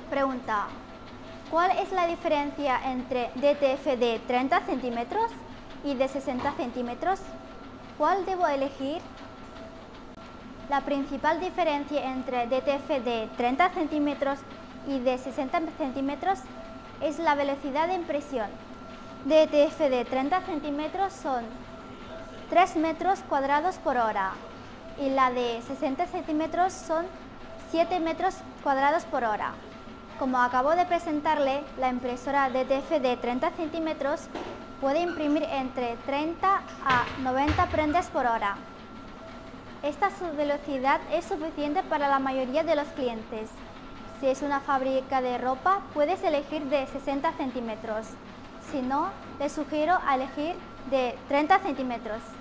Pregunta: ¿cuál es la diferencia entre DTF de 30 centímetros y de 60 centímetros? ¿Cuál debo elegir? La principal diferencia entre DTF de 30 centímetros y de 60 centímetros es la velocidad de impresión. DTF de 30 centímetros son 3 metros cuadrados por hora y la de 60 centímetros son 7 metros cuadrados por hora. Como acabo de presentarle, la impresora DTF de 30 centímetros puede imprimir entre 30 a 90 prendas por hora. Esta velocidad es suficiente para la mayoría de los clientes. Si es una fábrica de ropa, puedes elegir de 60 centímetros. Si no, le sugiero elegir de 30 centímetros.